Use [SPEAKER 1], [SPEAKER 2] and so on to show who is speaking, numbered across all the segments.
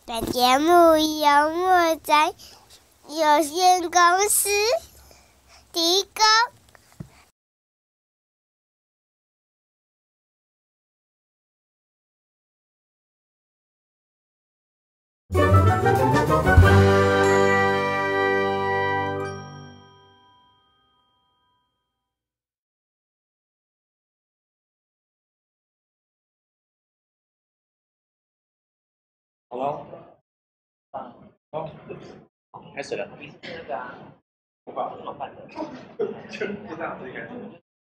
[SPEAKER 1] 本节目由墨仔有限公司提供。
[SPEAKER 2] 好了，好，开始了。
[SPEAKER 3] 那个啊，
[SPEAKER 2] 不管
[SPEAKER 3] 好办的，
[SPEAKER 2] 就这样子开始。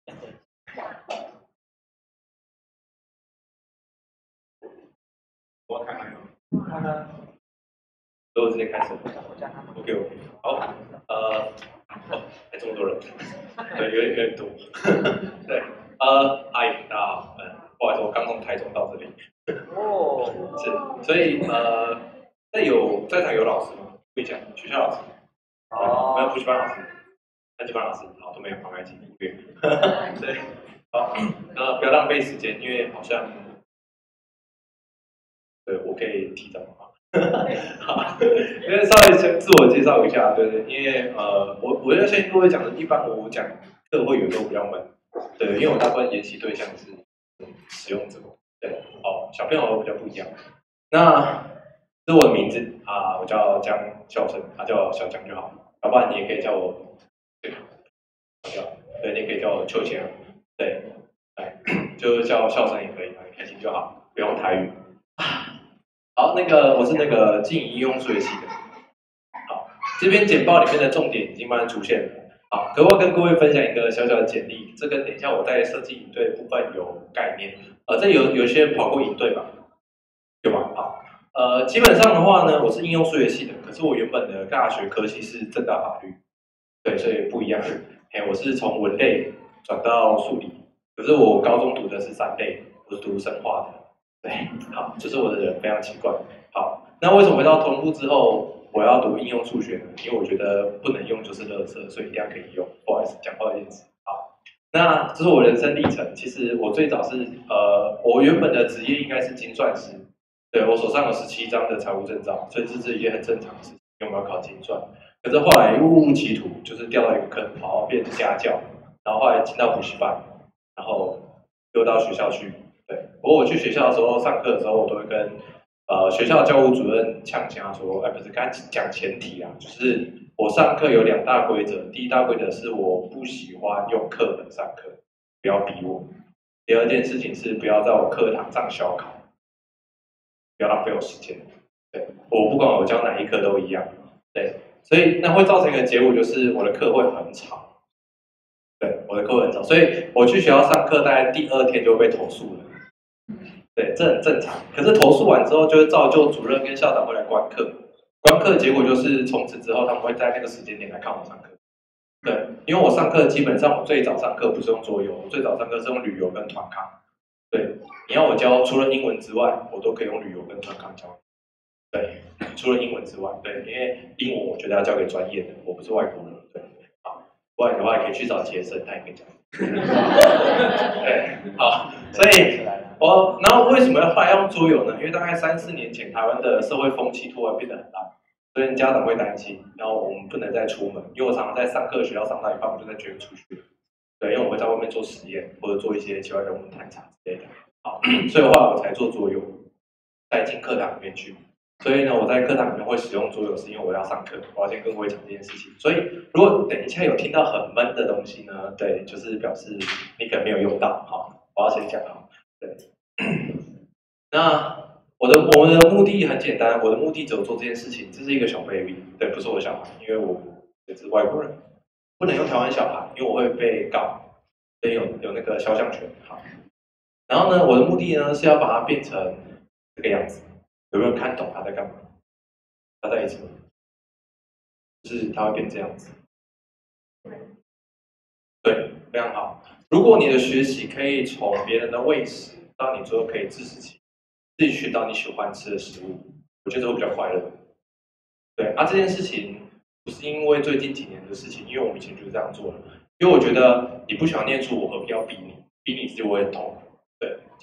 [SPEAKER 2] 我看看，看看，都直接开始。OK， 好，还这么多人，对，有点多，对，大家好，不好意思，我刚从台中到这里。
[SPEAKER 3] 哦，
[SPEAKER 2] 是，所以在场有老师吗？会讲学校老师，没有补习班老师，班级班老师，好都没有，赶快进音乐。对，好，不要浪费时间，因为好像，对我可以提早吗？好，因为稍微先自我介绍一下，对，因为我要先跟各位讲的，一般我讲课会有时候比较闷，对，因为我大部分研习对象是使用者，对，小朋友比较不一样。那这是我的名字啊，我叫江孝生，叫小江就好，要不然你也可以叫我对，你也可以叫我秋千，对，就是叫孝生也可以，你开心就好，不用台语。好，我是静宜应用数学系的。好，这边简报里面的重点已经慢慢出现了。好，可我跟各位分享一个小小的简历，这跟等一下我在设计营队的部分有概念。这有些人跑过营队吧？有吗？好，基本上的话呢，我是应用数学系的，可是我原本的大学科系是政大法律，对，所以不一样。我是从文类转到数理，可是我高中读的是3类，我是读生化的。对，好，就是我的人非常奇怪。好，那为什么回到同步之后，我要读应用数学呢？因为我觉得不能用就是垃圾，所以一定要可以用。不好意思，讲话有点直。好，那这是我人生历程。其实我最早是我原本的职业应该是精算师，对我手上有17张的财务证照，所以这是一件很正常的事情，因为我们要考精算。可是后来误入歧途，就是掉到一个坑，然后变成家教，然后后来进到补习班，然后又到学校去。对，不过我去学校的时候，上课的时候，我都会跟学校教务主任呛讲说，不是，跟他讲前提啊，就是我上课有2大规则，第一大规则是我不喜欢用课本上课，不要逼我；第二件事情是不要在我课堂上小考，不要浪费我时间。对，我不管我教哪一科都一样。对，所以那会造成一个结果就是我的课会很吵。对，我的课会很吵，所以我去学校上课，大概第2天就会被投诉了。对，这很正常。可是投诉完之后，就会造就主任跟校长会来观课。观课结果就是从此之后，他们会在那个时间点来看我上课。对，因为我上课基本上我最早上课不是用桌游，我最早上课是用旅游跟团康。对，你要我教除了英文之外，我都可以用旅游跟团康教。对，除了英文之外，对，因为英文我觉得要交给专业的，我不是外国人。对，好，不然的话也可以去找杰森，他也可以讲。对，好，所以然后为什么后来要用桌游呢？因为大概3、4年前，台湾的社会风气突然变得很烂，所以家长会担心，然后我们不能再出门，因为我常常在上课，学校上到一半，我就在决定出去了。对，因为我会在外面做实验，或者做一些奇怪人文探查之类的。好，所以的话我才做桌游，带进课堂里面去。所以呢，我在课堂里面会使用桌游，是因为我要上课，我要先跟各位讲这件事情。所以如果等一下有听到很闷的东西呢，对，就是表示你可能没有用到。好，我要先讲好。对，那我们的目的很简单，我的目的只有做这件事情。这是一个小 baby， 对，不是我小孩，因为我也是外国人，不能用台湾小孩，因为我会被告，所以有那个肖像权。好，然后呢，我的目的呢是要把它变成这个样子。有没有看懂他在干嘛？他在一起，就是他会变这样子。对，非常好。如果你的学习可以从别人的喂食到你最后可以自己寻找你喜欢吃的食物，我觉得会比较快乐。对啊，这件事情不是因为最近几年的事情，因为我们以前就是这样做的。因为我觉得你不喜欢念书，我何必要逼你？逼你自己我也很痛苦。对，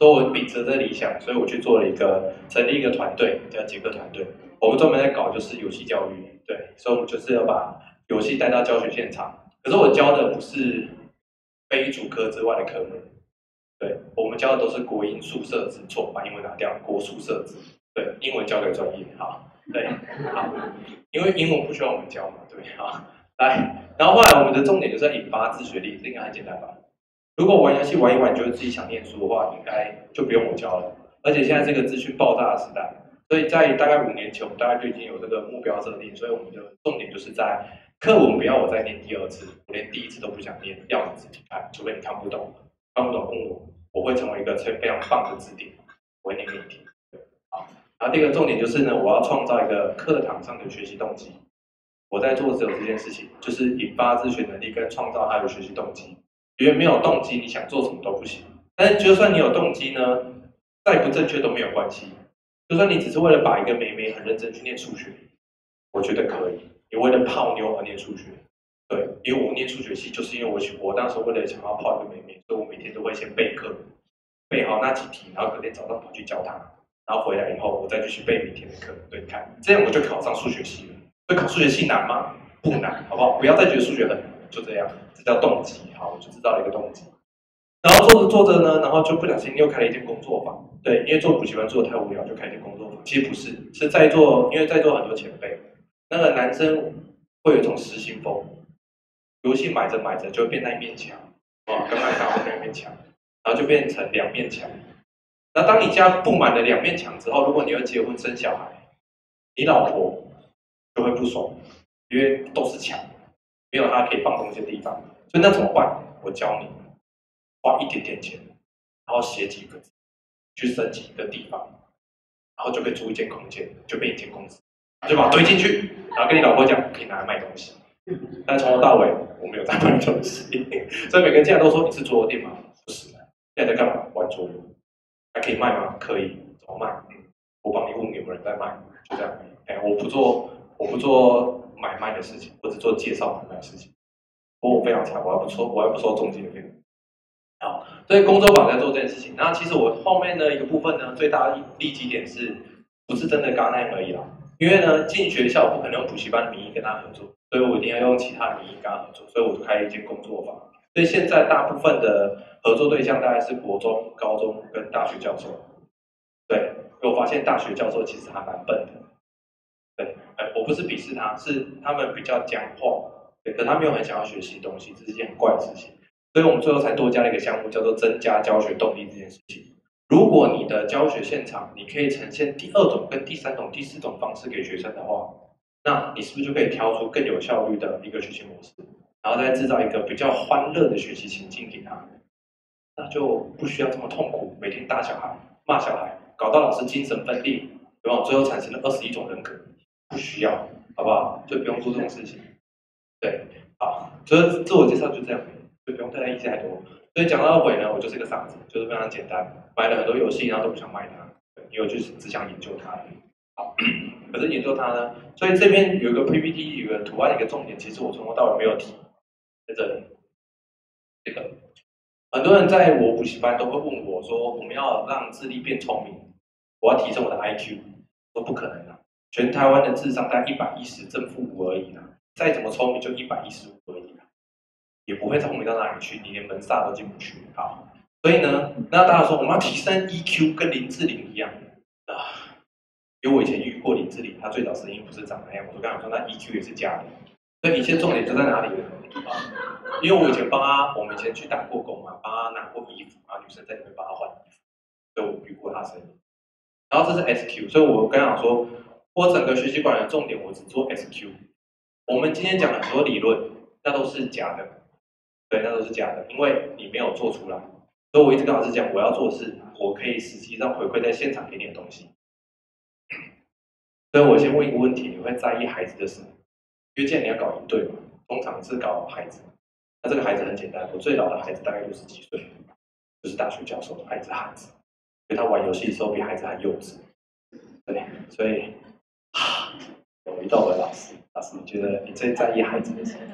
[SPEAKER 2] 所以我秉持这理想，所以我去做了成立一个团队，叫杰克团队。我们专门在搞就是游戏教育，对，所以我们就是要把游戏带到教学现场。可是我教的不是非主科之外的科目，对，我们教的都是国英数社自，错，把英文拿掉，国数社自，对，英文交给专业，好，对，好，因为英文不需要我们教嘛，对，好，来，然后后来我们的重点就是要引发自学力，这应该很简单吧？如果玩游戏玩一玩，觉得自己想念书的话，应该就不用我教了。而且现在这个资讯爆炸的时代，所以在大概5年前，我们大概就已经有这个目标设定，所以我们的重点就是在课文不要我再念第2次，我连第1次都不想念，要你自己看，除非你看不懂，看不懂问我，我会成为一个非常棒的字典，我会念给你听。好，然后第2个重点就是呢，我要创造一个课堂上的学习动机。我在做只有这件事情，就是引发自学能力跟创造他的学习动机。因为没有动机，你想做什么都不行。但是就算你有动机呢，再不正确都没有关系。就算你只是为了把一个妹妹很认真去念数学，我觉得可以。你为了泡妞而念数学，对，因为我念数学系就是因为我当时为了想要泡一个妹妹，所以我每天都会先备课，备好那几题，然后隔天早上跑去教她，然后回来以后我再继续背明天的课。对，你看，这样我就考上数学系了。所以考数学系难吗？不难，好不好？不要再觉得数学很难，就这样，这叫动机。好，我就知道了一个动机。然后做着做着呢，然后就不小心又开了一间工作坊。对，因为做补习班做的太无聊，就开一间工作坊。其实不是，是在座，因为在座很多前辈，那个男生会有一种失心疯，游戏买着买着就会变那一面墙，啊，跟麦当劳那一面墙，然后就变成2面墙。那当你家布满了2面墙之后，如果你要结婚生小孩，你老婆就会不爽，因为都是墙，没有他可以放东西的地方。所以那怎么办？我教你，花一点点钱，然后写几个字，去申请一个地方，然后就可以租一间空间，就变一间公司，就把它堆进去，然后跟你老婆讲，可以拿来卖东西。但从头到尾我没有在卖东西，所以每个人进来都说你是桌游店吗？不是，现在在干嘛？玩桌游。还可以卖吗？可以，怎么卖？我帮你问有没有人在卖，就这样。我不做买卖的事情，我只做介绍买卖的事情。不过我非常惨，我还不收中介费。好，所以工作坊在做这件事情。然后其实我后面的一个部分呢，最大的利基点是不是真的刚那样而已啦？因为呢，进学校不可能用补习班的名义跟他合作，所以我一定要用其他的名义跟他合作，所以我就开了一间工作坊。所以现在大部分的合作对象大概是国中、高中跟大学教授。对，因为我发现大学教授其实还蛮笨的。对，我不是鄙视他，是他们比较僵化，对，可他没有很想要学习东西，这是一件很怪的事情。所以我们最后才多加了一个项目，叫做增加教学动力这件事情。如果你的教学现场你可以呈现第2种、跟第3种、第4种方式给学生的话，那你是不是就可以挑出更有效率的一个学习模式？然后再制造一个比较欢乐的学习情境给他，那就不需要这么痛苦，每天打小孩、骂小孩，搞到老师精神分裂，对吧？最后产生了21种人格，不需要，好不好？就不用做这种事情。对，好，所以自我介绍就这样，就不用太意思太多。所以讲到尾呢，我就是个傻子，就是非常简单，买了很多游戏，然后都不想卖它，因为我就是只想研究它而已。好，可是研究它呢，所以这边有一个 PPT， 有一个图案，一个重点，其实我从头到尾没有提。在这里，这个很多人在我补习班都会问我说，我们要让智力变聪明，我要提升我的 IQ， 说不可能啊，全台湾的智商大概110正负5而已啦，再怎么聪明就115而已啦，也不会聪明到哪里去，你连门萨都进不去。好，所以呢，那大家说我们要提升 EQ， 跟林志玲一样啊，因为我以前遇过林志玲，她最早声音不是长那样，我就跟她说那 EQ 也是假的。所以一切重点就在哪里呢？因为我以前我们以前去打过工嘛，帮他拿过衣服，然后女生在里面帮他换衣服，所以我遇过他声音。然后这是 SQ， 所以我跟他讲说，我整个学习管理的重点我只做 SQ。我们今天讲很多理论，那都是假的，对，那都是假的，因为你没有做出来。所以我一直跟老师讲，我要做的是，我可以实际上回馈在现场给你的东西。所以我先问一个问题：你会在意孩子的什么？因为既然你要搞营队嘛，通常是搞孩子。那这个孩子很简单，我最老的孩子大概60几岁，就是大学教授的孩子，因为他玩游戏的时候比孩子还幼稚。对，所以我遇到我的老师，你觉得你最在意孩子的什么？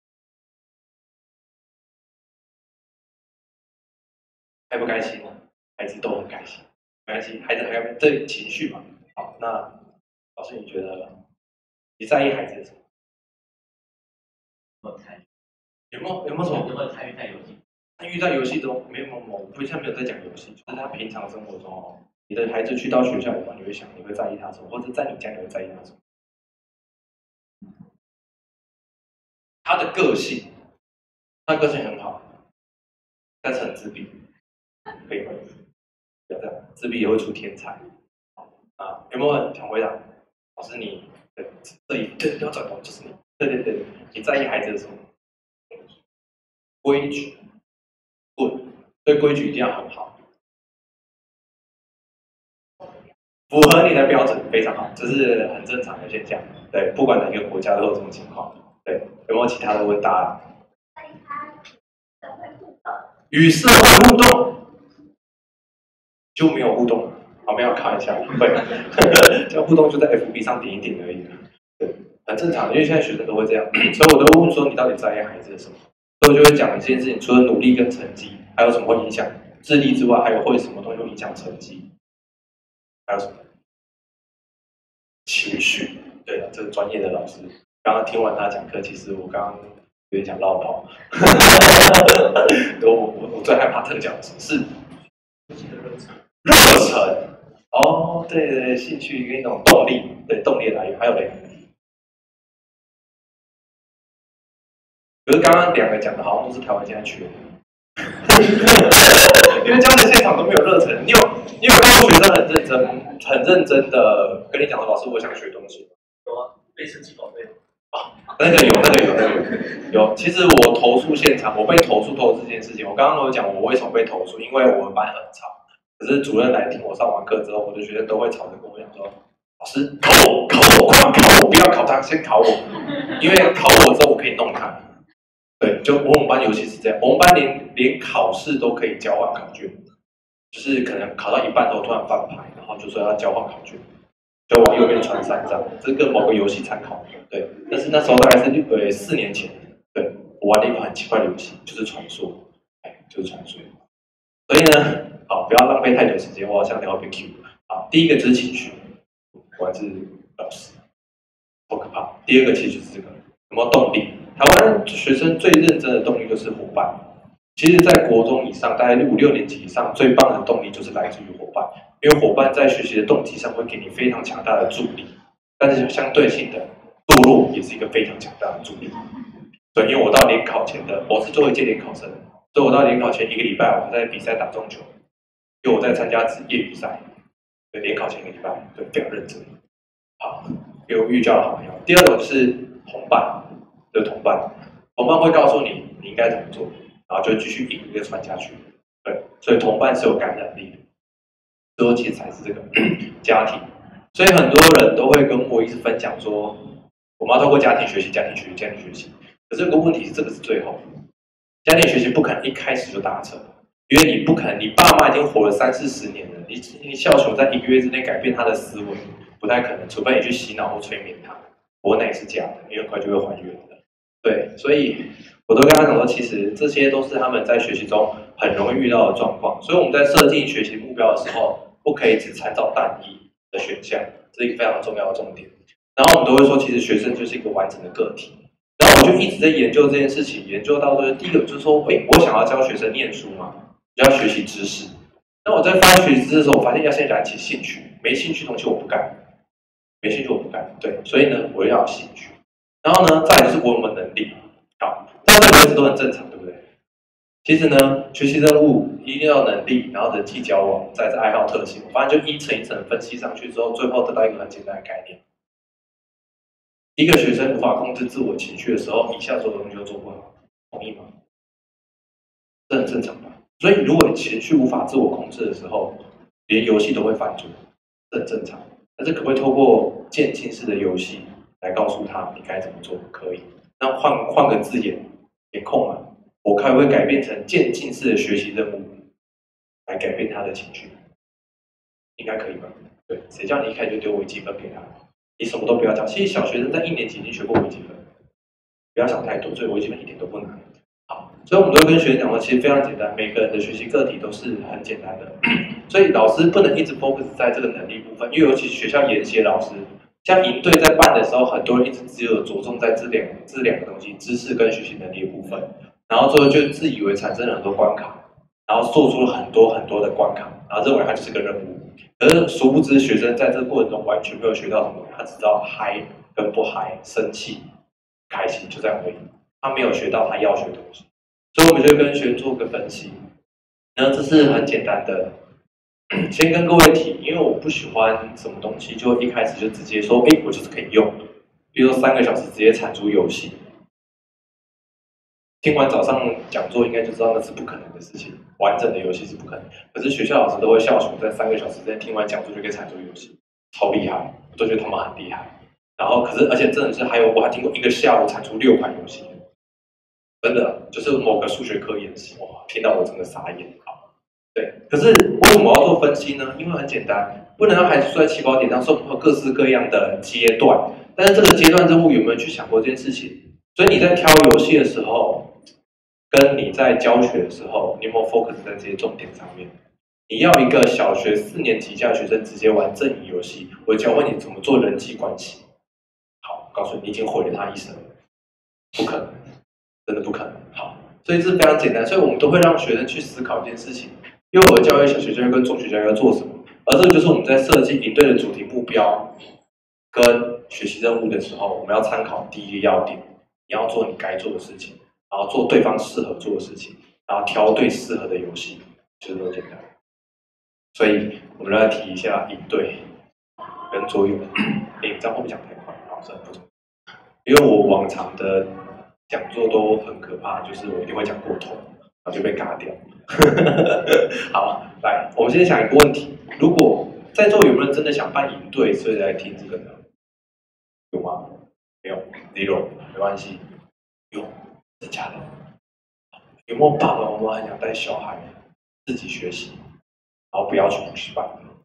[SPEAKER 2] 开不开心？ 孩子都很开心，没关系，孩子还有这情绪嘛。好，那老师你觉得你在意孩子的什么？有没有什么？
[SPEAKER 3] 有没有参与在游戏？
[SPEAKER 2] 参与在游戏中没有，我不像没有在讲游戏，就是他平常生活中哦，你的孩子去到学校以后，你会想你会在意他什么，或者在你家你会在意他什么？他的个性，他个性很好，但是很自闭，可以吗？不要这样，自闭也会出天才。啊，有没有人想回答？老师你对，要转头就是你，对，你在意孩子的什么？规矩，对规矩一定要很好，符合你的标准非常好，这是很正常的现象。对，不管哪个国家都有这种情况。对，有没有其他的问答？与社会互动就没有互动了。好，没有开玩笑，对，这互动就在 FB 上点一点而已。对，很正常，因为现在学生都会这样，所以我都会问说你到底在意孩子的什么？所以我就会讲一件事情，除了努力跟成绩，还有什么会影响智力之外，还有会什么东西会影响成绩？还有什么？情绪。对了，这个专业的老师，刚刚听完他讲课，其实我刚刚有点想绕跑。我最害怕特讲的是热忱。哦，对，兴趣跟一种动力，对动力的来源，还有嘞。可是刚刚两个讲的好像都是台湾现在缺的，因为教学现场都没有热忱。你有看过学生很认真的跟你讲说，老师我想学东西。
[SPEAKER 3] 有啊，被神奇宝贝。
[SPEAKER 2] 那个有。其实我投诉现场，我被投诉这件事情，我刚刚有讲我为什么被投诉，因为我们班很吵。可是主任来听我上完课之后，我的学生都会吵着跟我讲说：“老师，考我，快考我，不要考他，先考我，因为考我之后我可以弄他。”对，就我们班尤其是这样，我们班连考试都可以交换考卷，就是可能考到一半都突然翻牌，然后就说要交换考卷，就往右边传3张，这跟某个游戏参考。对，但是那时候大概是4年前，对我玩了一款很奇怪的游戏，就是传说，就是传说。所以呢，好，不要浪费太久时间，我好像聊被 Q。好，第一个就是情绪，我还是老师，好可怕。第二个其实就是这个，有没有动力？台湾学生最认真的动力就是伙伴。其实，在国中以上，大概5、6年级以上，最棒的动力就是来自于伙伴，因为伙伴在学习的动机上会给你非常强大的助力，但是相对性的堕落也是一个非常强大的助力。对，因为我到联考前我是最后一届联考生。所以我到联考前1个礼拜，我在比赛打撞球，因为我在参加职业比赛。对，联考前1个礼拜，对，非常认真。好，给我寓教的好朋友。第二种是同伴，就是同伴会告诉你你应该怎么做，然后就继续引一个传下去。对，所以同伴是有感染力的。最后其实才是这个家庭。所以很多人都会跟我一直分享说，我们要透过家庭学习。可是有个问题是，这个是最后。家庭学习不可能一开始就达成，因为你不可能，你爸妈已经活了30、40年了，你要求在1个月之内改变他的思维，不太可能，除非你去洗脑或催眠他。不过那也是假的，因为很快就会还原的。对，所以我都跟他讲说，其实这些都是他们在学习中很容易遇到的状况。所以我们在设定学习目标的时候，不可以只参照单一的选项，这是一个非常重要的重点。然后我们都会说，其实学生就是一个完整的个体。然后我就一直在研究这件事情，研究到第一个就是说，我想要教学生念书嘛，就要学习知识。那我在发学习知识的时候，我发现要先燃起兴趣，没兴趣的东西我不干，对，所以呢，我要有兴趣。然后呢，再来就是我有没有能力。好，这个位置都很正常，对不对？其实呢，学习任务一定要能力，然后人际交往，再是爱好特性。我发现就一层一层分析上去之后，最后得到一个很简单的概念。一个学生无法控制自我情绪的时候，以下所有东西都做不好，同意吗？这很正常吧？所以，如果你情绪无法自我控制的时候，连游戏都会犯错，这很正常。但是，可不可以透过渐进式的游戏来告诉他你该怎么做？可以。那换个字眼，填空嘛，我可不可以改变成渐进式的学习任务，来改变他的情绪？应该可以吧？对，谁叫你一开始就丢微积分给他？你什么都不要讲，其实小学生在1年级已经学过微积分，不要想太多，所以微积分一点都不难。好， 所以我们都会跟学生讲说，其实非常简单，每个人的学习个体都是很简单的，所以老师不能一直 focus 在这个能力部分，因为尤其学校研习老师，像营队在办的时候，很多人一直只有着重在这两个东西，知识跟学习能力的部分，然后最后就自以为产生了很多关卡，然后做出了很多很多的关卡，然后认为它就是个任务，可是殊不知学生在这个过程中完全没有学到什么，他只知道嗨跟不嗨，生气、开心，就这样而已，他没有学到他要学的东西。所以我们就跟学生做个分析，然后这是很简单的，先跟各位提，因为我不喜欢什么东西就一开始就直接说，哎，我就是可以用，比如说3个小时直接产出游戏，听完早上讲座应该就知道那是不可能的事情，完整的游戏是不可能。可是学校老师都会笑说，在3个小时之内听完讲座就可以产出游戏，超厉害，我都觉得他们很厉害。然后可是而且真的是我还听过1个下午产出6款游戏。真的就是某个数学科研习，哇，听到我真的傻眼。好，对，可是为什么要做分析呢？因为很简单，不能让孩子坐在起跑点上，说我们有各式各样的阶段，但是这个阶段任务有没有去想过这件事情？所以你在挑游戏的时候，跟你在教学的时候，你有没有 focus 在这些重点上面？你要一个小学4年级以下的学生直接玩正义游戏，我教会你怎么做人际关系。好，告诉你，你已经毁了他一生，不可能。真的不可能。好，所以这是非常简单，所以我们都会让学生去思考一件事情：幼儿教育、小学教育跟中学教育要做什么？而这个就是我们在设计营队的主题目标跟学习任务的时候，我们要参考第一个要点：你要做你该做的事情，然后做对方适合做的事情，然后挑对适合的游戏，就是这么简单。所以我们来提一下营队跟桌游。这样会不会讲太快？好，算了，不重要。因为我往常的讲座都很可怕，就是我一定会讲过头，然后就被嘎掉。好，来，我们先想一个问题：如果在座有没有人真的想办营队，所以来听这个呢？有吗？没有 ，zero， 没关系。有，真假的？有没有爸爸妈妈很想带小孩自己学习，然后不要去补习班？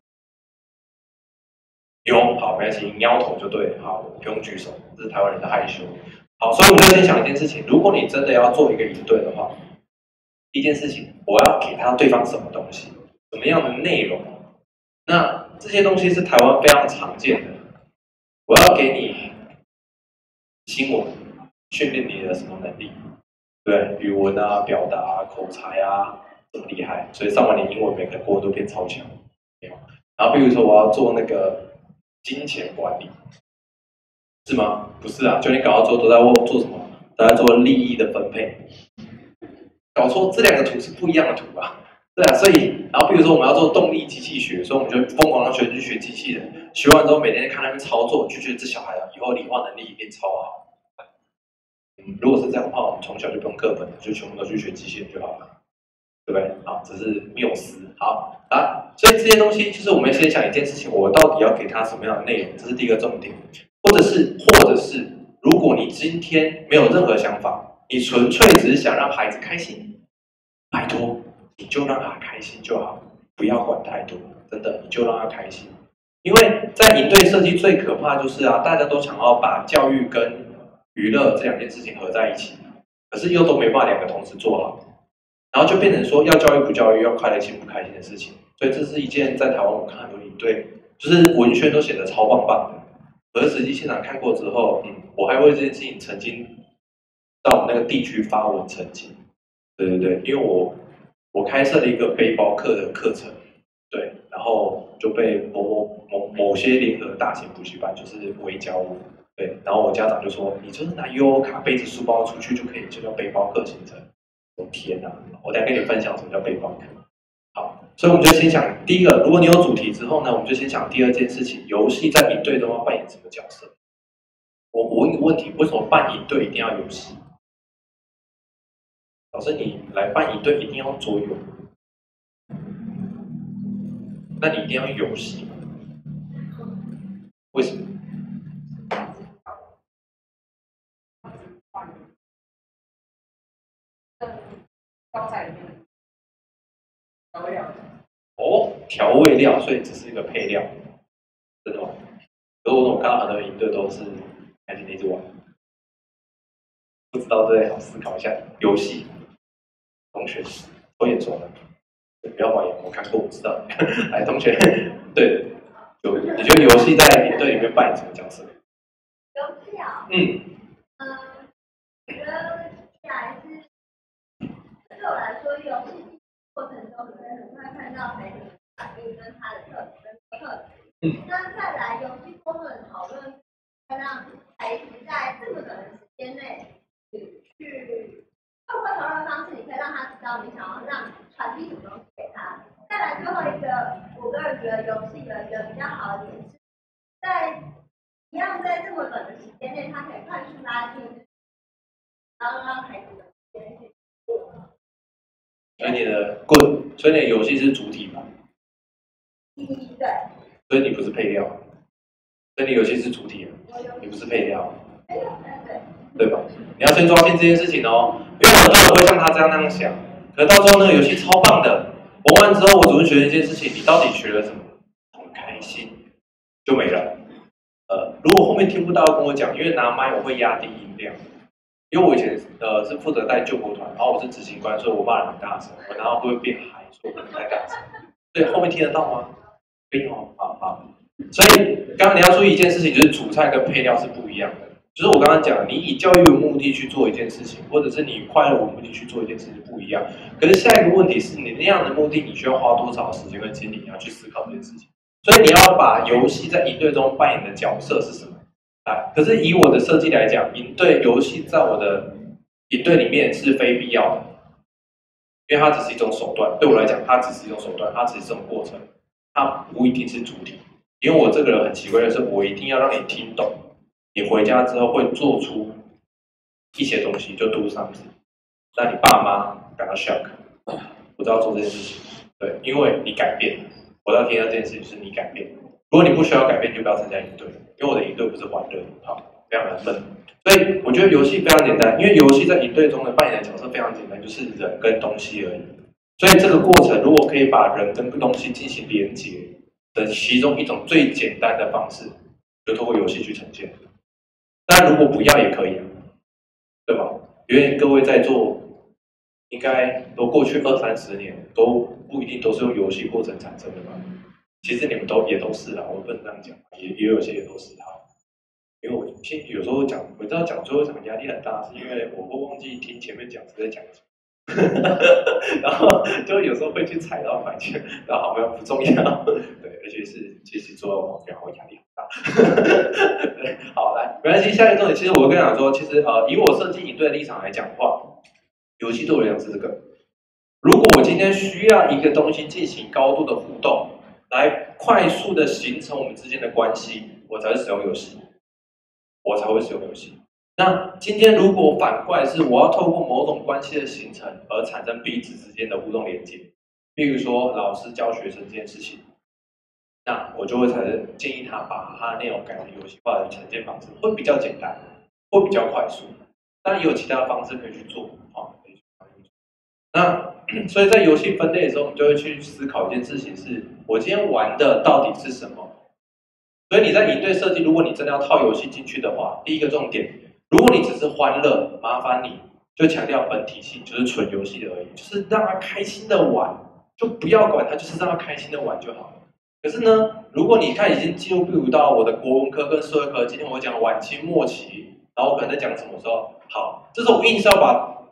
[SPEAKER 2] 有，好，没关系，摇头就对了。好，不用举手，这是台湾人的害羞。好，所以我们就先想一件事情：如果你真的要做一个营队的话，第一件事情，我要给他对方什么东西，什么样的内容？那这些东西是台湾非常常见的。我要给你新闻，训练你的什么能力？对，语文啊、表达啊、口才啊，这么厉害，所以上完年英文每个国文都变超强。然后比如说我要做那个金钱管理。是吗？不是啊，就你搞到最后都在做什么？都在做利益的分配。搞错，这2个图是不一样的图吧？对啊，所以，然后比如说我们要做动力机器学，所以我们就疯狂让学生去学机器人，学完之后每天看他们操作，就觉得这小孩以后理化能力一定超好。如果是这样的话，我们从小就不用课本，就全部都去学机器人就好了，对不对？好，这是谬思。好啊，所以这些东西就是我们先想一件事情：我到底要给他什么样的内容？这是第一个重点。或者是，如果你今天没有任何想法，你纯粹只是想让孩子开心，拜托，你就让他开心就好，不要管太多，真的，你就让他开心。因为在营队设计最可怕就是啊，大家都想要把教育跟娱乐这2件事情合在一起，可是又都没办法2个同时做好，然后就变成说要教育不教育，要快乐心不开心的事情。所以这是一件在台湾我看很多营队，就是文宣都写得超棒棒的。可是实际现场看过之后，我还为这件事情曾经到我们那个地区发文澄清。对，因为我开设了一个背包客的课程，对，然后就被某些联合大型补习班就是围剿我，对，然后我家长就说你就是拿悠游卡背着书包出去就可以，就叫背包客行程。我天哪！我等一下跟你分享什么叫背包客。好，所以我们就先想第一个，如果你有主题之后呢，我们就先想第2件事情：游戏在营队中要扮演什么角色？我问一个问题：为什么办营队一定要游戏？老师，你来办营队一定要桌游，那你一定要游戏吗？为什么？哦，调味料，所以只是一个配料，真的吗？可是我怎么看到很多营队都是开心的一直玩？不知道，对，好思考一下游戏。 同学，我眼熟的，不要怀疑，我看过，我知道。来，同学，对，你觉得游戏在营队里面扮演什么角色？
[SPEAKER 1] 游戏啊？我觉得接下来是对我来说，游戏过程中可能很快看到每个人反应跟他的特质。那再来游戏过后的讨论，会让孩子在这么短的时间内，去透过讨论方式，你可以让他知道你想要让传递什么东西给他。再来最后一个，我个人觉得游戏有一个比较好的点是，在这么短的时间内，他可以快速拉近，然后让孩子的时间去做。
[SPEAKER 2] 所以你的游戏是主体嘛？
[SPEAKER 1] 对。
[SPEAKER 2] 所以你不是配料，所以你游戏是主体，你不是配料，对吧？你要先抓紧这件事情哦，因为很多人会像他这样那样想，可到最后那个游戏超棒的，玩完之后我只会觉得一件事情，你到底学了什么？很开心，就没了。如果后面听不到跟我讲，因为拿麦我会压低音量，因为我以前是负责带救国团，然后我是执行官，所以我骂人很大声，我然后会变嗨，所以我不能太大声。所以后面听得到吗？可以哦，好。所以刚刚你要注意一件事情，就是主菜跟配料是不一样的。就是我刚刚讲，你以教育为目的去做一件事情，或者是你以快乐为目的去做一件事情不一样。可是下一个问题是你那样的目的，你需要花多少时间跟精力要去思考这件事情。所以你要把游戏在营队中扮演的角色是什么？可是以我的设计来讲，营队游戏在我的营队里面是非必要的，因为它只是一种手段。对我来讲，它只是一种手段，它只是这种过程，它不一定是主体。因为我这个人很奇怪的是，我一定要让你听懂，你回家之后会做出一些东西，就 do something， 让你爸妈感到 shock。我都要做这件事情，对，因为你改变，我要听到这件事情是你改变。如果你不需要改变，就不要参加营队，因为我的营队不是欢乐，好，非常的闷。所以我觉得游戏非常简单，因为游戏在营队中的扮演的角色非常简单，就是人跟东西而已。所以这个过程如果可以把人跟东西进行连结的其中一种最简单的方式，就透过游戏去呈现。但如果不要也可以，对吧？因为各位在座应该都过去20-30年都不一定都是用游戏过程产生的吧？其实你们也都是啦，我不能这样讲，也有些也都是哈。因为我有时候讲，我知道讲最后讲压力很大，是因为我会忘记听前面讲是在讲什么。然后就有时候会去踩到反圈，然后好像不重要，对，而且是其实做到目标后压力很大。对，好来，没关系，下一个重点，其实我跟你讲说，其实以我设计营队的立场来讲的话，游戏对我来讲是这个。如果我今天需要一个东西进行高度的互动，来快速的形成我们之间的关系，我才会使用游戏，那今天如果反过来是我要透过某种关系的形成而产生彼此之间的互动连接，比如说老师教学生这件事情，那我就会建议他把他的内容改成游戏化的呈现方式，会比较简单，会比较快速。当然也有其他的方式可以去做，那所以在游戏分类的时候，我们就会去思考一件事情是：我今天玩的到底是什么？所以你在营队设计，如果你真的要套游戏进去的话，第一个重点。如果你只是欢乐，麻烦你就强调本体性，就是纯游戏而已，就是让他开心的玩，就不要管他，就是让他开心的玩就好了。可是呢，如果你看已经进入到我的国文科跟社会科，今天我讲晚清末期，然后我可能在讲什么时候，好，这时候我硬是要把，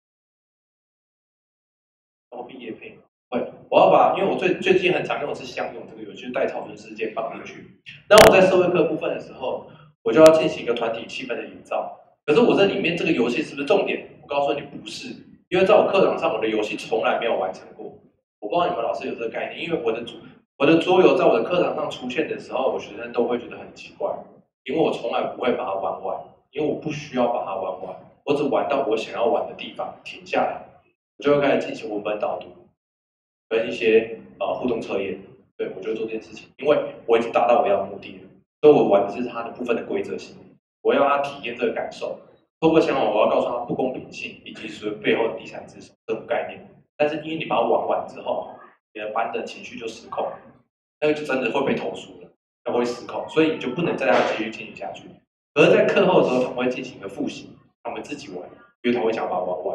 [SPEAKER 2] 毕业配，我要把，因为我最近很常用的是相拥这个游戏，就是带草根事件放进去。那我在社会科部分的时候，我就要进行一个团体气氛的营造。可是我这里面这个游戏是不是重点？我告诉你不是，因为在我课堂上，我的游戏从来没有完成过。我不知道你们老师有这个概念，因为我的桌游在我的课堂上出现的时候，我学生都会觉得很奇怪，因为我从来不会把它玩完，因为我不需要把它玩完，我只玩到我想要玩的地方停下来，我就会开始进行文本导读跟一些互动测验。对，我就会做这件事情，因为我已经达到我要的目的了。所以我玩的是它的部分的规则性，我要他体验这个感受。透过相网，我要告诉他不公平性以及所谓背后的第三只手这种概念。但是因为你把它玩完之后，你的班的情绪就失控，那个就真的会被投诉了，那会失控，所以你就不能再让他继续进行下去。而在课后的时候，他们会进行一个复习，他们自己玩，因为他会想把它玩完。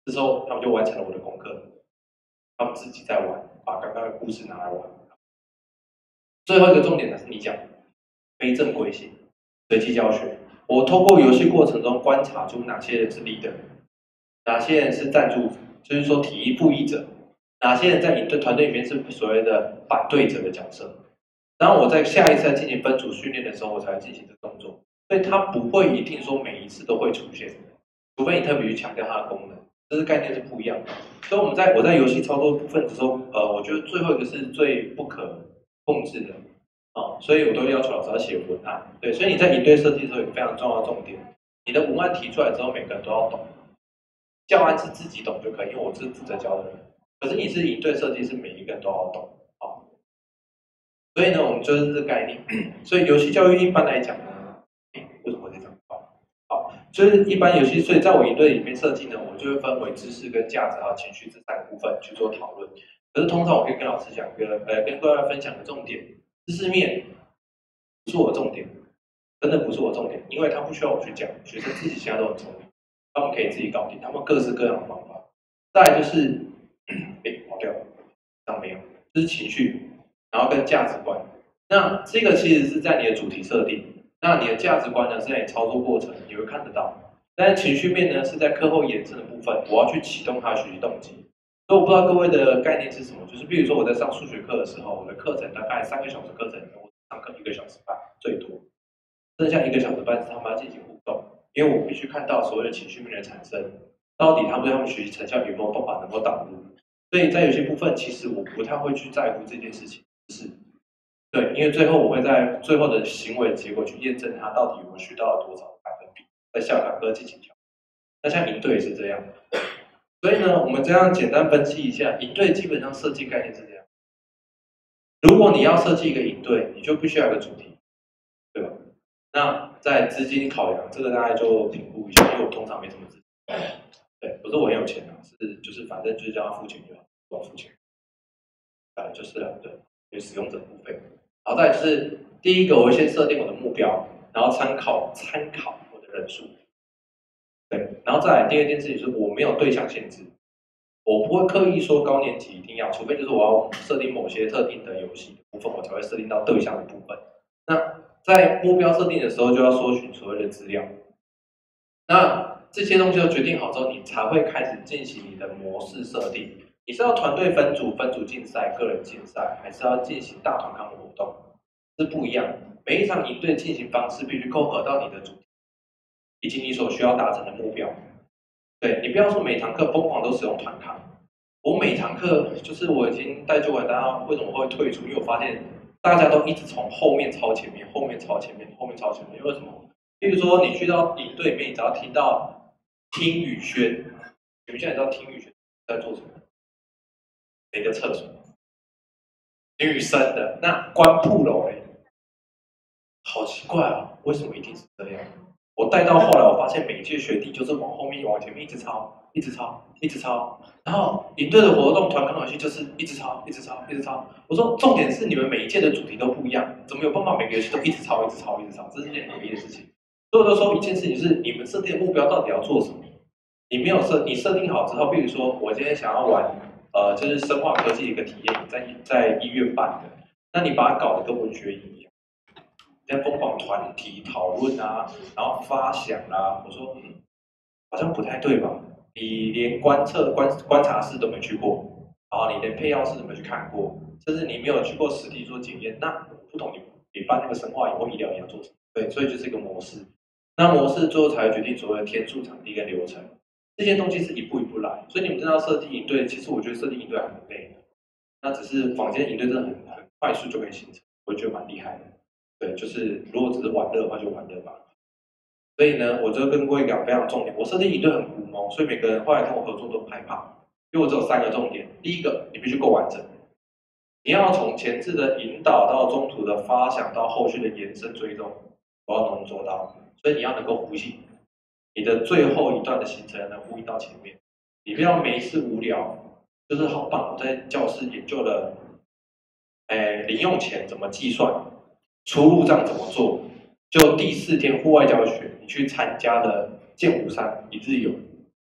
[SPEAKER 2] 这时候他们就完成了我的功课，他们自己在玩，把刚刚的故事拿来玩。最后一个重点呢是你讲非正规性、随机教学。我透过游戏过程中观察出哪些人是 leader， 哪些人是赞助者，就是说体育布役者，哪些人在你的团队里面是所谓的反对者的角色。然后我在下一次在进行分组训练的时候，我才会进行这个动作。所以它不会一定说每一次都会出现，除非你特别去强调它的功能，这是概念是不一样的。所以我在游戏操作部分的时候，我觉得最后一个是最不可控制的。所以我都要求老师要写文案。对，所以你在营队设计的时候有非常重要的重点，你的文案提出来之后，每个人都要懂。教案是自己懂就可以，因为我是负责教的人。可是你是营队设计，是每一个人都要懂。所以呢，我们就是这个概念。所以游戏教育一般来讲呢，为什么会这样？好，就是一般游戏，所以在我营队里面设计呢，我就会分为知识跟价值还有情绪这3个部分去做讨论。可是通常我可以跟老师讲跟各位分享的重点，知识面不是我的重点，真的不是我的重点，因为他不需要我去讲，学生自己现在都很聪明，他们可以自己搞定，他们各式各样的方法。再来就是，跑掉了，上没有，就是情绪。然后跟价值观，那这个其实是在你的主题设定，那你的价值观呢是在你操作过程你会看得到，但是情绪面呢是在课后延伸的部分，我要去启动他的学习动机。所以我不知道各位的概念是什么，就是比如说我在上数学课的时候，我的课程大概3个小时课程，我上课1个小时半最多，剩下1个小时半是他们要进行互动，因为我必须看到所谓的情绪面的产生，到底他们对他们学习成效有没有办法能够导入。所以在有些部分，其实我不太会去在乎这件事情。是，对，因为最后我会在最后的行为结果去验证他到底有没有学到了多少百分比，在下堂课进行调。那像营队也是这样，所以呢，我们这样简单分析一下，营队基本上设计概念是这样。如果你要设计一个营队，你就必须要有个主题，对吧？那在资金考量，这个大概就评估一下，因为我通常没什么资金。对，不是我很有钱啊，就是反正就是叫他付钱就好，我要付钱。就是对，有使用者付费。然后再来就是第一个，我会先设定我的目标，然后参考我的人数。对，然后再来第2件事情是我没有对象限制，我不会刻意说高年级一定要，除非就是我要设定某些特定的游戏部分，我才会设定到对象的部分。那在目标设定的时候，就要搜寻所谓的资料。那这些东西都决定好之后，你才会开始进行你的模式设定。你是要团队分组竞赛、个人竞赛，还是要进行大团康活动？是不一样的。每一场营队进行方式必须扣合到你的主题，以及你所需要达成的目标。对，你不要说每堂课疯狂都使用团康。我每堂课就是我已经带就完，大家为什么会退出？因为我发现大家都一直从后面超前面，后面超前面，后面超前面。因为什么？比如说你去到营队里面，你只要听到听雨轩，你们现在知道听雨轩在做什么？哪个厕所？女生的那关铺楼哎，好奇怪啊！为什么一定是这样？我带到后来，我发现每一届学弟就是往后面、往前面一直抄，一直抄，一直抄。然后营队的活动、团康游戏就是一直抄，一直抄，一直抄。我说重点是你们每一届的主题都不一样，怎么有办法每个游戏都一直抄、一直抄、一直抄？这是件诡异的事情。所以我就说一件事情是你们设定的目标到底要做什么？你没有设，你设定好之后，比如说我今天想要玩。就是生化科技的一个体验，在医院办的，那你把它搞得跟文学一样，在疯狂团体讨论啊，然后发想啊，我说好像不太对吧？你连观察室都没去过，然后你连配药室都没去看过，甚至你没有去过实地做检验，那不懂你办那个生化以后医疗你要做什么？对，所以就是一个模式。那模式最后才会决定所谓的天数、场地跟流程。这些东西是一步一步来，所以你们真的要设计营队，其实我觉得设计营队还蛮累的。那只是坊间营队真的很快速就可以形成，我觉得蛮厉害的。对，就是如果只是玩乐的话，就玩乐吧。所以呢，我就跟各位讲非常重点，我设计营队很古蒙，所以每个人后来跟我合作都很害怕，因为我只有3个重点。第一个，你必须够完整，你要从前置的引导到中途的发想到后续的延伸追踪，我要能做到，所以你要能够呼吸。你的最后一段的行程能呼应到前面，你不要没事无聊，就是好棒！我在教室研究了，零用钱怎么计算，出入账怎么做，就第4天户外教学，你去参加了剑湖山1日游，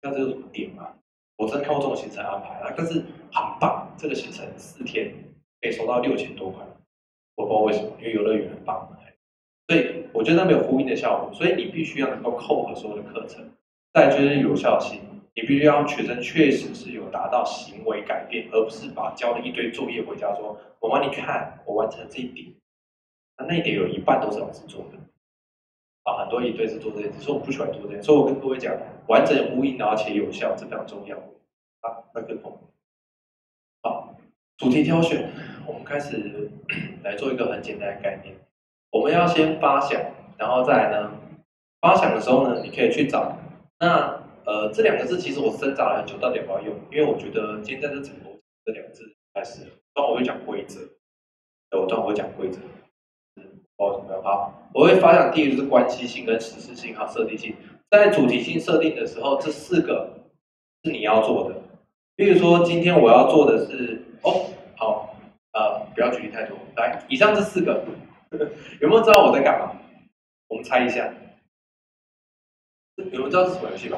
[SPEAKER 2] 那这有什么点吗？我真的看过这种行程安排啊，但是很棒，这个行程4天可以收到6000多块，我不知道为什么，因为游乐园很棒，所以我觉得那没有呼应的效果，所以你必须要能够扣合所有的课程，再就是有效性，你必须要让学生确实是有达到行为改变，而不是把交了一堆作业回家说，我帮你看，我完成这一点，那一点有一半都是老师做的。很多一队是做这件事，所以我不喜欢做这件事，所以我跟各位讲，完整呼应，而且有效，这非常重要。那更好。好，主题挑选，我们开始来做一个很简单的概念。我们要先发想，然后再来呢，发想的时候呢，你可以去找。那这2个字其实我挣扎了很久，到底要不要用？因为我觉得今天在这整个这2个字还是，当我会讲规则，我当我会讲规则。好，我会发想第一个就是关系性跟实施性还有设定性。在主题性设定的时候，这4个是你要做的。比如说今天我要做的是好，不要举例太多。来，以上这4个，有没有知道我在干嘛？我们猜一下，有没有知道是什么游戏吧？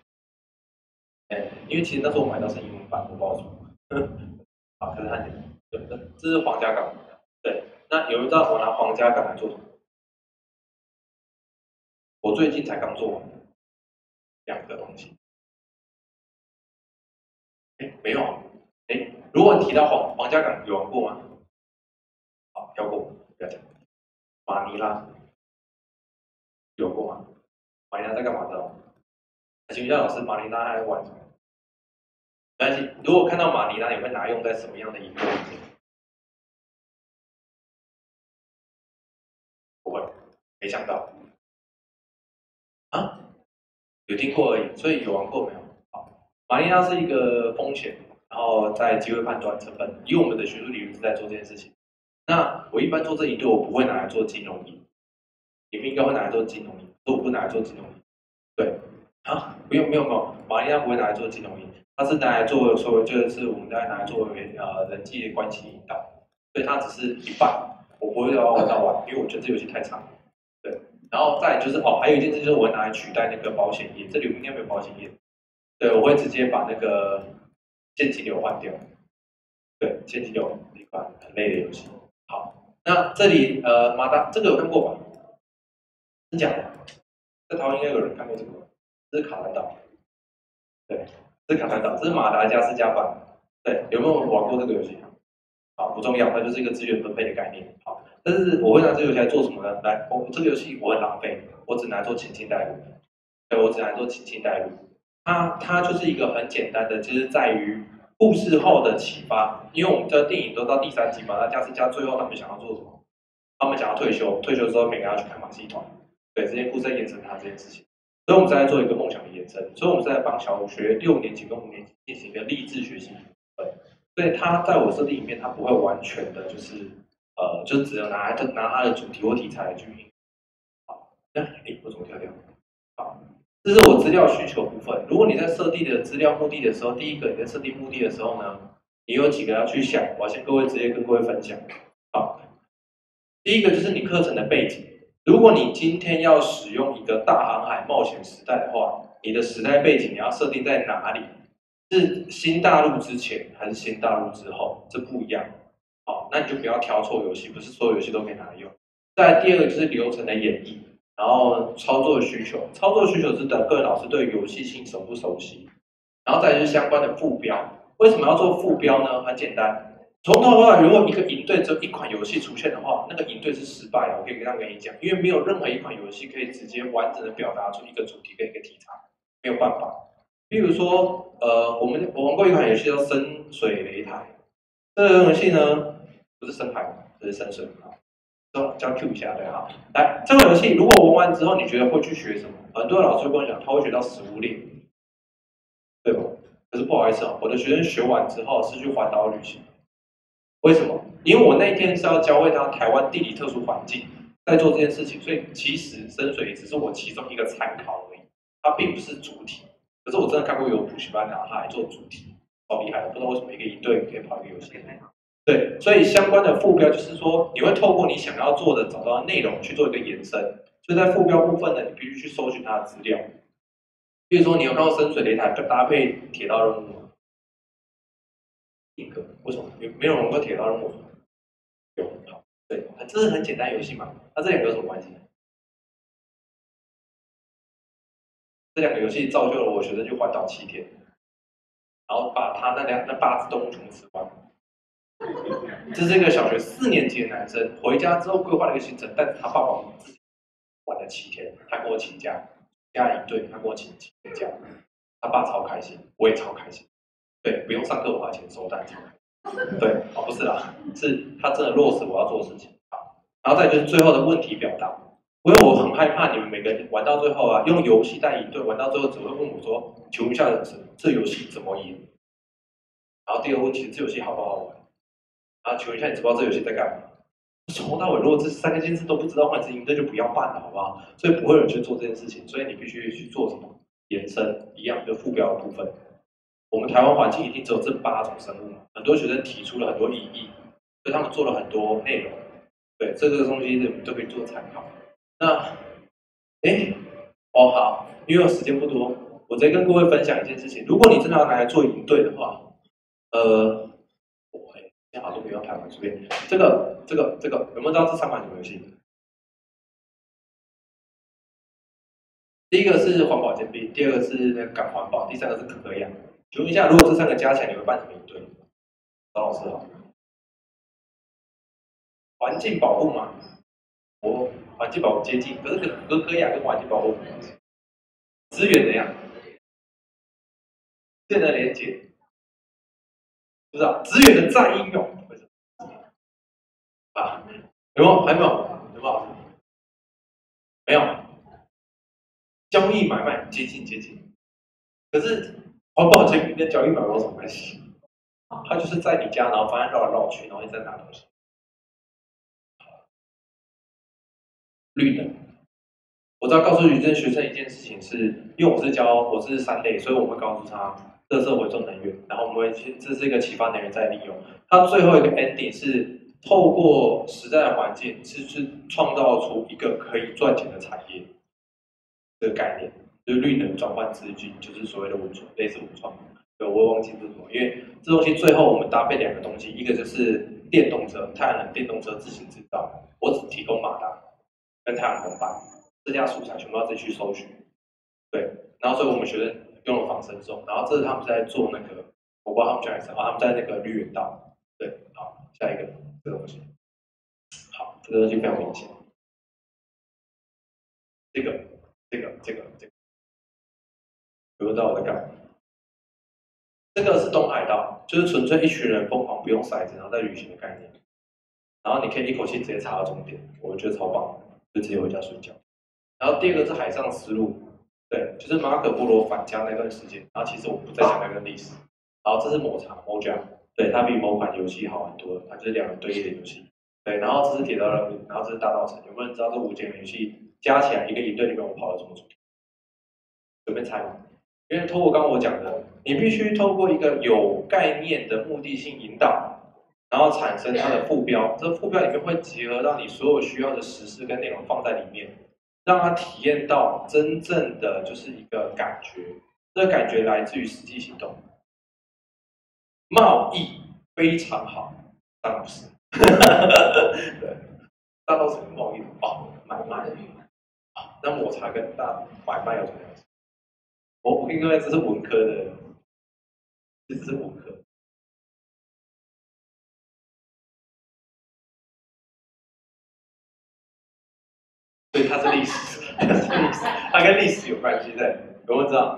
[SPEAKER 2] 因为其实那时候我买到是英文版，我不知道什么。好，可是它对，这是皇家港。对，那有人知道我拿皇家港来做什么？我最近才刚做完2个东西。没有。如果你提到皇家港，有玩过吗？好，跳过，不要讲。马尼拉有过吗？马尼拉在干嘛的？请问一下老师，马尼拉还玩什么？没关系，如果看到马尼拉，你会拿用在什么样的荧幕？不会，没想到。啊？有听过而已，所以有玩过没有？好，马尼拉是一个风险，然后在机会判断成本，以我们的学术理论是在做这件事情。那我一般做这一对，我不会拿来做金融业，你们应该会拿来做金融业，我不拿来做金融业。对，没有，马尼拉不会拿来做金融业，它是拿来做就是我们拿来作为人际关系引导，所以它只是一半，我不会要玩到完，因为我觉得这游戏太长了。对，然后再就是还有一件事就是我会拿来取代那个保险业，这里应该没有保险业。对，我会直接把那个现金流换掉。对，现金流一款很累的游戏。好，那这里马达这个有看过吧？真假的？在台湾应该有人看过这个，这是卡兰岛。对，这是卡兰岛，这是马达加斯加版。对，有没有玩过这个游戏？好，不重要，它就是一个资源分配的概念。好，但是我会拿这个游戏来做什么呢？来，这个游戏我很浪费，我只拿来做情境代入。对，我只拿来做情境代入。它就是一个很简单的，就是在于故事后的启发。因为我们这电影都到第3集嘛，那加斯加最后他们想要做什么？他们想要退休，退休之后每个人要去看马戏团。对，这些故事在延伸它这件事情。所以我们在做一个梦想的延伸，所以我们是在帮小学6年级跟5年级进行一个励志学习部分。所以它在我设定里面，它不会完全的就是就只有拿它的主题或题材来去运。好，我怎么跳掉？好，这是我资料需求部分。如果你在设定的资料目的的时候，第一个你在设定目的的时候呢，你有几个要去想，我要先直接跟各位分享。好，第一个就是你课程的背景。如果你今天要使用一个大航海冒险时代的话，你的时代背景你要设定在哪里？是新大陆之前还是新大陆之后？这不一样。好，那你就不要挑错游戏，不是所有游戏都可以拿来用。再来第二个就是流程的演绎，然后操作需求，操作需求是等各位老师对游戏性熟不熟悉，然后再就是相关的副标。为什么要做副标呢？很简单。从头到尾，如果一个营队只有一款游戏出现的话，那个营队是失败的。我可以这样跟你讲，因为没有任何一款游戏可以直接完整的表达出一个主题跟一个题材，没有办法。比如说，我玩过一款游戏叫《深水擂台》，这个游戏呢不是深海，这是深水啊。叫 Q 一下，对啊。来，这个游戏如果玩完之后，你觉得会去学什么？很多老师跟我讲，他会学到食物链，对吧？可是不好意思啊，我的学生学完之后是去环岛旅行。为什么？因为我那一天是要教会他台湾地理特殊环境，在做这件事情，所以其实深水只是我其中一个参考而已，它并不是主体。可是我真的看过有补习班拿它来做主题，好厉害！不知道为什么一队可以跑一个游戏。对，所以相关的副标就是说，你会透过你想要做的找到内容去做一个延伸。就在副标部分呢，你必须去搜寻它的资料。比比如说，你有看到深水擂台搭配铁道任务吗？一个，为什么？没有玩过铁道任务？有，好，对，这是很简单游戏嘛。那这两个有什么关系？这两个游戏造就了我学生去环岛7天，然后把他那8只动物全部吃光。这是一个小学4年级的男生，回家之后规划了一个行程，但是他爸爸自己玩了7天，他跟我请假，家营队，他跟我请7天假，他爸超开心，我也超开心。对，不用上课我花钱收单超开心。对，哦不是啦，是他真的落实我要做的事情。好，然后再就是最后的问题表达，因为我很害怕你们每个人玩到最后啊，用游戏带营队玩到最后只会问我说，请问一下这游戏怎么赢？然后第二个问题是这游戏好不好玩？啊，请问一下，你知不知道这游戏在干嘛？从头到尾，如果这3件事都不知道，换成营队就不要办了，好不好？所以不会有人去做这件事情，所以你必须去做什么延伸一样的副标的部分。我们台湾环境一定只有这8种生物嘛？很多学生提出了很多异议，所以他们做了很多内容。对，这个东西你们都可以做参考。那，好，因为我时间不多，我直接跟各位分享一件事情：如果你真的要拿来做营队的话，先好都不要台湾这边，这个有没有知道这3款什么游戏？第一个是环保兼并，第二个是那个赶环保，第3个是可可养。请问一下，如果这3个加起来，你会办什么营队？张老师好。环境保护嘛，环境保护接近，可是可可养跟环境保护资源怎样？资源的连接，不知道资源的再应用。啊，有没有？还没有？有没有？没有。交易买卖接近，可是环保兼并跟交易买卖有什么关系？它就是在你家，然后反正绕来绕去，然后你再拿东西。绿能，我只要告诉你这学生一件事情是，因为我是3类，所以我会告诉他，垃圾回收能源，然后我们会这是一个启发能源再利用。它最后一个 ending 是透过时代的环境，是创造出一个可以赚钱的产业这个概念，就是绿能转换资金，就是所谓的文创，类似文创。对，我也忘记是什么，因为这东西最后我们搭配2个东西，一个就是电动车，太阳能电动车自行制造，我只提供马达跟太阳能板，这家素材全部要自己去搜寻。对，然后所以我们学生用了仿生种，然后这是他们在做那个，我不知道他们叫什么，他们在那个绿园道。对，好，下一个这个东西，好，这个东西非常明显，这个，有没有知道我在干嘛？这个是东海道，就是纯粹一群人疯狂不用骰子，然后在旅行的概念。然后你可以一口气直接查到终点，我觉得超棒，就直接回家睡觉。然后第2个是海上丝路，对，就是马可波罗返家那段时间。然后其实我不再讲那个历史。然后这是抹茶 Moja， 对，它比某款游戏好很多，它就是2人对弈的游戏。对，然后这是铁道任务，然后这是大稻城。有没有人知道这5件游戏加起来一个营队里面我跑了什么主题？随便猜吗？因为透过刚刚我讲的，你必须透过一个有概念的目的性引导，然后产生它的副标。这副标里面会结合到你所有需要的时事跟内容放在里面，让他体验到真正的就是一个感觉。这个感觉来自于实际行动。贸易非常好，当然不是。对，大稻城贸易买卖那抹茶跟买卖有什么关系？我跟各位这是文科的，这是文科。所以它是历史，它跟历史有关系的，有没有知道？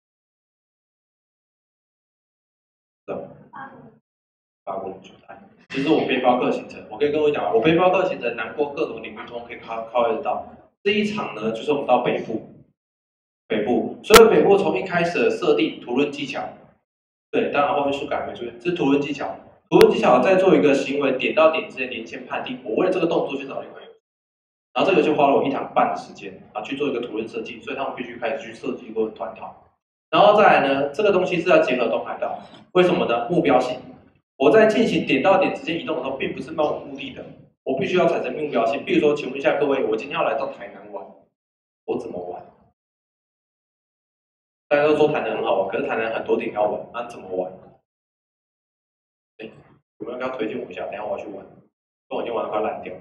[SPEAKER 2] 法国主台，这是我背包客行程。我可以跟我讲，我背包客行程南国各种领域通可以靠得到。这一场呢，就是我们到北部，所以北部从一开始的设定图论技巧，对，当然后面数感没出现，这是图论技巧。图论技巧再做一个行为点到点之间连线判定。我为了这个动作去找一款游戏，然后这个就花了我1堂半的时间啊去做一个图论设计，所以他们必须开始去设计过团讨。然后再来呢，这个东西是要结合东海道，为什么呢？目标性。我在进行点到点之间移动的时候，并不是漫无目的的，我必须要产生目标性。比如说，请问一下各位，我今天要来到台南玩，我怎么玩？ 大家都说谈的很好玩，可是谈的很多点要玩，那怎么玩？哎，有没有要推荐我一下？等一下我要去玩，我已经玩得快烂掉了。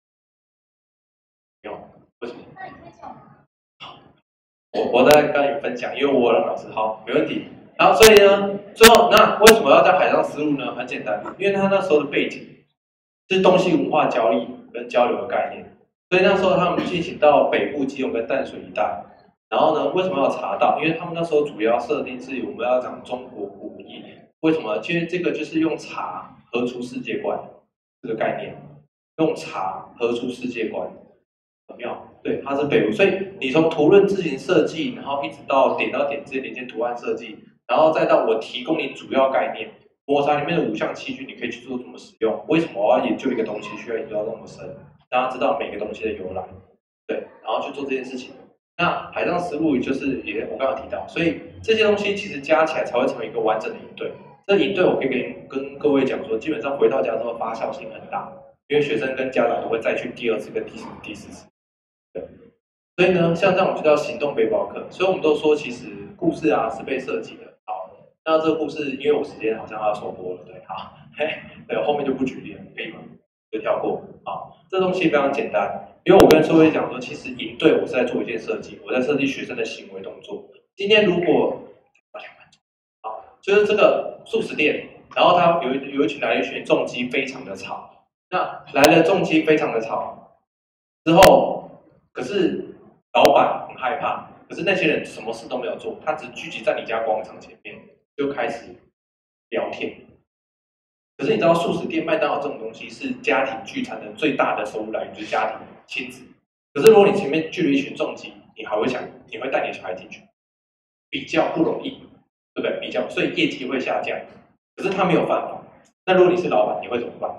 [SPEAKER 2] 没有，为什么？
[SPEAKER 1] 那你可以讲。
[SPEAKER 2] 我在跟你们分享，因为我有让老师好，没问题。好，所以呢，最后那为什么要叫海上丝路呢？很简单，因为他那时候的背景是东西文化交易跟交流的概念，所以那时候他们进行到北部基隆跟淡水一带。然后呢，为什么要查到？因为他们那时候主要设定是我们要讲中国古义，为什么？其实这个就是用茶合出世界观这个概念，用茶合出世界观。很妙，对，它是北部，所以你从图论字形设计，然后一直到点到点之间连接图案设计，然后再到我提供你主要概念，摩擦里面的5项器具你可以去做怎么使用，为什么我要研究一个东西需要研究到那么深，让大家知道每个东西的由来，对，然后去做这件事情。那海上丝路就是也我刚刚提到，所以这些东西其实加起来才会成为一个完整的营队。这营队我可以跟各位讲说，基本上回到家之后发酵性很大，因为学生跟家长都会再去第2次跟第4次。对，所以呢，像这样我们就叫行动背包客。所以我们都说，其实故事啊是被设计的。好，那这个故事因为我时间好像要收播了，对，好，对，后面就不举例了，可以吗？就跳过。好，这东西非常简单，因为我跟各位讲说，其实营队我是在做一件设计，我在设计学生的行为动作。今天如果好，就是这个素食店，然后他有一群来一群重机非常的吵，那来了重机非常的吵之后。可是老板很害怕，可是那些人什么事都没有做，他只聚集在你家广场前面就开始聊天。可是你知道素食店、麦当劳这种东西是家庭聚餐的最大的收入来源，就是家庭亲子。可是如果你前面聚了一群重机，你还会想，你会带你的小孩进去，比较不容易，对不对？比较，所以业绩会下降。可是他没有办法。那如果你是老板，你会怎么办？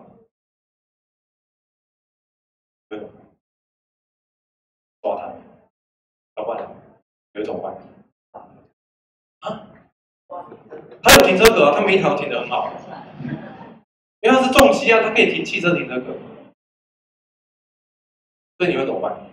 [SPEAKER 2] 抓他，要不然有一种办啊，他有停车格啊，他每一条停得很好，因为他是重机啊，他可以停汽车停车格，所以你会怎么办？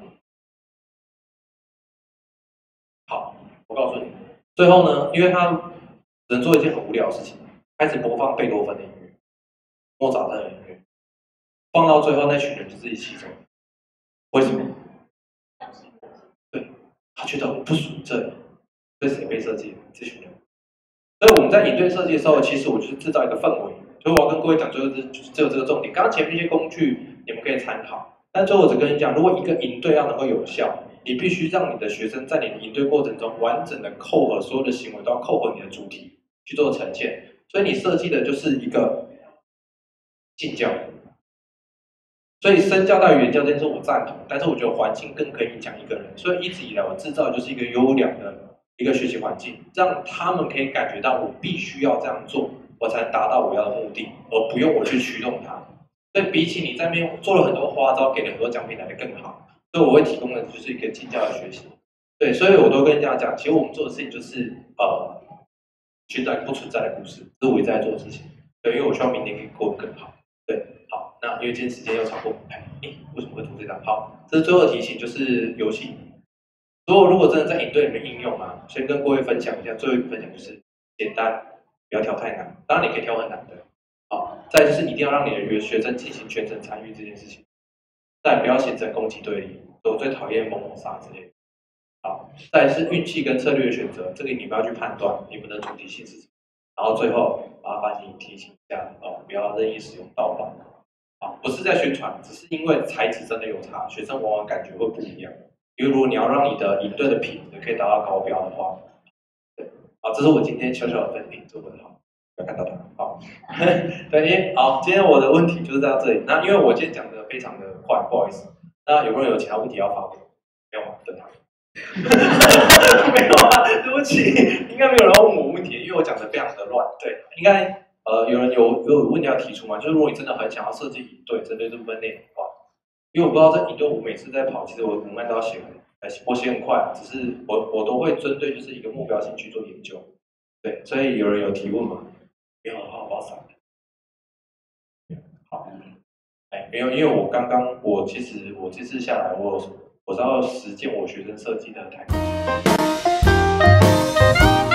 [SPEAKER 2] 好，我告诉你，最后呢，因为他只能做一件很无聊的事情，开始播放贝多芬的音乐、莫扎特的音乐，放到最后那群人就自己骑走，为什么？对，他觉得我不属于这里，所以谁被设计？这群人。所以我们在营队设计的时候，其实我就是制造一个氛围。所以我要跟各位讲，就是只有这个重点。刚刚前面一些工具你们可以参考，但最后我只跟你讲，如果一个营队要能够有效，你必须让你的学生在你的营队过程中完整的扣合所有的行为都要扣合你的主题去做呈现。所以你设计的就是一个进教。所以身教大于言教这件事我赞同，但是我觉得环境更可以影响一个人。所以一直以来我制造的就是一个优良的一个学习环境，让他们可以感觉到我必须要这样做，我才能达到我要的目的，而不用我去驱动他。所以比起你在那边做了很多花招，给了很多奖品来的更好。所以我会提供的就是一个进教的学习。对，所以我都跟人家讲，其实我们做的事情就是寻找不存在的故事，这是我一直在做的事情。对，因为我希望明年可以过得更好。对，好，那因为今天时间又超过，为什么会做这张？好，这是最后的提醒，就是游戏。如果真的在营队里面应用啊，先跟各位分享一下。最后一个分享就是简单，不要挑太难。当然你可以挑很难的。好，再就是一定要让你的学生进行全程参与这件事情。再不要形成攻击对立，我最讨厌猛杀之类的。好，再是运气跟策略的选择，这里你不要去判断你们的主题性是什么。然后最后麻烦你提醒一下不要任意使用盗版。好，不是在宣传，只是因为材质真的有差，学生往往感觉会不一样。因为如果你要让你的营队的品质可以达到高标的话，对，好，这是我今天小小的分享，做得好，要看到它，好，对，好，今天我的问题就是到这里。那因为我今天讲的非常的快，不好意思。那有没有其他问题要发问？没有吗？等他。没有啊，对不起，应该没有人要问我问题，因为我讲的非常的乱。对，应该有人有问题要提出吗？就是如果你真的很想要设计营队针对这部分内容的话。因为我不知道这营队我每次在跑，其实我文案都要写我写很快，只是我都会针对就是一个目标性去做研究。对，所以有人有提问吗？没有的话，我要闪。好，没有，因为我其实我这次下来，我是要实践我学生设计的台。 拜。